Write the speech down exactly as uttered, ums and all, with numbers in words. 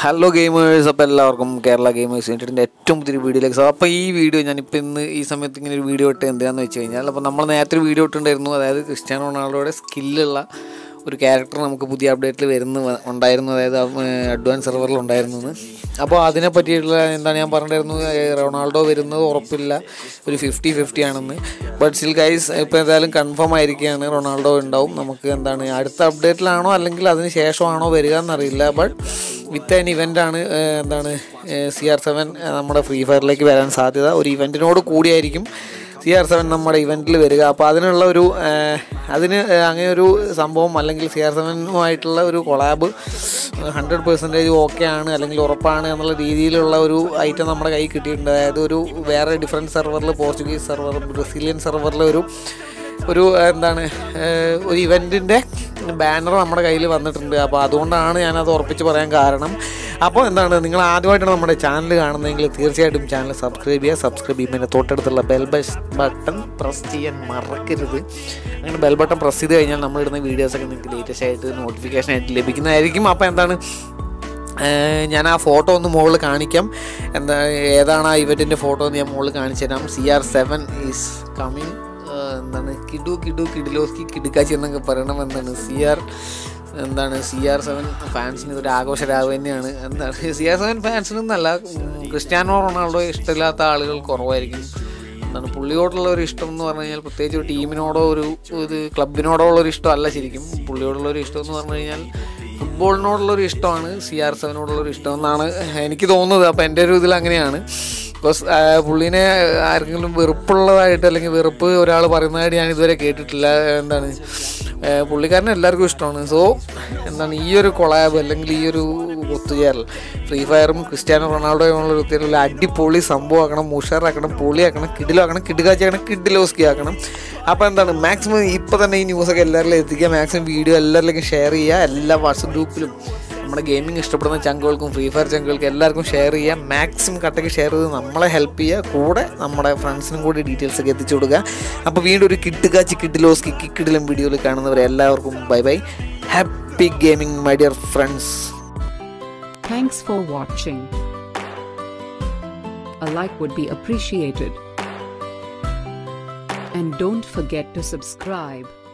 Hello gamers, up എല്ലാവർക്കും Kerala gamers യൂണിറ്റിൻ്റെ ഏറ്റവും പുതിയൊരു വീഡിയോയിലേക്ക്. അപ്പോൾ ഈ വീഡിയോ ഞാനിപ്പോൾ ഇന്ന് ഈ സമയത്ത് ഇങ്ങനെ ഒരു വീഡിയോ ഇട്ട് എന്തിനാണെന്ന് വെച്ച് കഴിഞ്ഞാൽ, അപ്പോൾ നമ്മൾ നേരത്തെ ഒരു വീഡിയോ ഇട്ടുണ്ടായിരുന്നു, അതായത് ക്രിസ്ത്യാനോ റൊണാൾഡോയുടെ സ്കില്ലുള്ള ഒരു ക്യാരക്ടർ നമുക്ക് പുതിയ അപ്ഡേറ്റിൽ വരുന്ന ഉണ്ടായിരുന്നു, അതായത് അഡ്വാൻസ് സെർവറിൽ ഉണ്ടായിരുന്നു. അപ്പോൾ അതിനെ പറ്റിയിട്ടുള്ള എന്താണ് ഞാൻ പറഞ്ഞിരുന്നു, റൊണാൾഡോ വരുന്നത് ഉറപ്പില്ല, ഒരു ഫിഫ്റ്റി ഫിഫ്റ്റി ആണെന്ന്. ബട്ട് സ്റ്റിൽ ഗൈസ് ഇപ്പോൾ എന്തായാലും കൺഫേം ആയിരിക്കുകയാണ്, റൊണാൾഡോ ഉണ്ടാവും. നമുക്ക് എന്താണ് അടുത്ത അപ്ഡേറ്റിലാണോ അല്ലെങ്കിൽ അതിന് ശേഷമാണോ വരിക എന്നറിയില്ല. ബട്ട് വിത്ത് ആൻ ഇവൻ്റാണ് എന്താണ് സി ആർ സെവൻ നമ്മുടെ ഫ്രീ ഫയറിലേക്ക് വരാൻ സാധ്യത. ഒരു ഇവൻറ്റിനോട് കൂടിയായിരിക്കും സി ആർ സെവൻ നമ്മുടെ ഇവൻറ്റിൽ വരിക. അപ്പോൾ അതിനുള്ള ഒരു അതിന് അങ്ങനെ ഒരു സംഭവം അല്ലെങ്കിൽ സി ആർ സെവനുമായിട്ടുള്ള ഒരു കൊളാബ് ഹൺഡ്രഡ് പെർസെൻറ്റേജ് ഓക്കെ ആണ് അല്ലെങ്കിൽ ഉറപ്പാണ് എന്നുള്ള രീതിയിലുള്ള ഒരു ഐറ്റം നമ്മുടെ കയ്യിൽ കിട്ടിയിട്ടുണ്ട്. അതായത് ഒരു വേറെ ഡിഫറെൻറ്റ് സെർവറിൽ, പോർച്ചുഗീസ് സെർവർ, ബ്രസീലിയൻ സെർവറിൽ ഒരു ഒരു എന്താണ് ഒരു ഇവൻറ്റിൻ്റെ ബാനർ നമ്മുടെ കയ്യിൽ വന്നിട്ടുണ്ട്. അപ്പോൾ അതുകൊണ്ടാണ് ഞാനത് ഉറപ്പിച്ച് പറയാൻ കാരണം. അപ്പോൾ എന്താണ്, നിങ്ങൾ ആദ്യമായിട്ടാണ് നമ്മുടെ ചാനൽ കാണുന്നതെങ്കിൽ തീർച്ചയായിട്ടും ചാനൽ സബ്സ്ക്രൈബ് ചെയ്യുക. സബ്സ്ക്രൈബ് ചെയ്യുമ്പോൾ തൊട്ടടുത്തുള്ള ബെൽ ബട്ടൺ പ്രസ് ചെയ്യാൻ മറക്കരുത്. അങ്ങനെ ബെൽ ബട്ടൺ പ്രസ് ചെയ്ത് കഴിഞ്ഞാൽ നമ്മളിടുന്ന വീഡിയോസൊക്കെ നിങ്ങൾക്ക് ലേറ്റസ്റ്റ് ആയിട്ട് നോട്ടിഫിക്കേഷൻ ആയിട്ട് ലഭിക്കുന്നതായിരിക്കും. അപ്പോൾ എന്താണ്, ഞാൻ ആ ഫോട്ടോ ഒന്ന് മുകളിൽ കാണിക്കാം. എന്താ ഏതാണ് ആ ഇവൻറ്റിൻ്റെ ഫോട്ടോ എന്ന് ഞാൻ മുകളിൽ കാണിച്ചു തരാം. C R seven is coming. എന്താണ് കിഡു കിഡു കിഡിലോസ്കി കിടുക്കാച്ചി എന്നൊക്കെ പറയണം. എന്താണ് സി ആർ എന്താണ് സി ആർ സെവൻ ഫാൻസിന് ഇതൊരു ആഘോഷ രാവ് തന്നെയാണ്. എന്താണ് സി ആർ സെവൻ ഫാൻസിനൊന്നല്ല, ക്രിസ്ത്യാനോ റൊണാൾഡോ ഇഷ്ടമില്ലാത്ത ആളുകൾ കുറവായിരിക്കും. എന്താണ് പുള്ളിയോടുള്ള ഒരു ഇഷ്ടം എന്ന് പറഞ്ഞു കഴിഞ്ഞാൽ, പ്രത്യേകിച്ച് ഒരു ടീമിനോടോ ഒരു ഇത് ക്ലബിനോടോ ഉള്ളൊരു ഇഷ്ടമല്ല ശരിക്കും. പുള്ളിയോടുള്ളൊരു ഇഷ്ടം എന്ന് പറഞ്ഞു കഴിഞ്ഞാൽ ഫുട്ബോളിനോടുള്ളൊരു ഇഷ്ടമാണ് സി ആർ സെവനോടുള്ളൊരു ഇഷ്ടം എന്നാണ് എനിക്ക് തോന്നുന്നത്. അപ്പോൾ എൻ്റെ ഒരു ഇതിൽ അങ്ങനെയാണ്. ബിക്കോസ് പുള്ളീനെ ആർക്കെങ്കിലും വെറുപ്പുള്ളതായിട്ട് അല്ലെങ്കിൽ വെറുപ്പ് ഒരാൾ പറയുന്നതായിട്ട് ഞാൻ ഇതുവരെ കേട്ടിട്ടില്ല. എന്താണ് പുള്ളിക്കാരനെ എല്ലാവർക്കും ഇഷ്ടമാണ്. സോ എന്താണ് ഈ ഒരു കൊളാബ് അല്ലെങ്കിൽ ഈ ഒരു ഒത്തുചേരൽ ഫ്രീ ഫയറും ക്രിസ്ത്യാനോ റൊണാൾഡോയുള്ള ഒരു ഒത്തുചേരൽ അടിപൊളി സംഭവമാക്കണം, മുഷാറാക്കണം, പൊളിയാക്കണം, കിഡിലാക്കണം, കിടുകാച്ചിയാക്കണം, കിഡിലോസ്കി ആക്കണം. അപ്പോൾ എന്താണ് മാക്സിമം ഇപ്പോൾ തന്നെ ഈ ന്യൂസൊക്കെ എല്ലാവരിലും എത്തിക്കുക. മാക്സിമം വീഡിയോ എല്ലാവരിലേക്കും ഷെയർ ചെയ്യുക. എല്ലാ വാട്സപ്പ് ഗ്രൂപ്പിലും നമ്മുടെ ഗെയിമിംഗ് ഇഷ്ടപ്പെടുന്ന ചങ്കുകൾക്കും ഫ്രീ ഫയർ ചങ്കുകൾക്കും എല്ലാവർക്കും ഷെയർ ചെയ്യുക. മാക്സിമം കട്ടയ്ക്ക് ഷെയർ ചെയ്ത് നമ്മളെ ഹെൽപ്പ് ചെയ്യുക. കൂടെ നമ്മുടെ ഫ്രണ്ട്സിനും കൂടി ഡീറ്റെയിൽസ് ഒക്കെ എത്തിച്ചു കൊടുക്കുക. അപ്പോൾ വീണ്ടും ഒരു കിട്ടുകാച്ചി കിഡിലോസ്കി കിക്കിഡിലും വീഡിയോയിൽ കാണുന്നവരെ എല്ലാവർക്കും bye bye. Happy gaming my dear friends. Thanks for watching. A like would be appreciated. And don't forget to subscribe.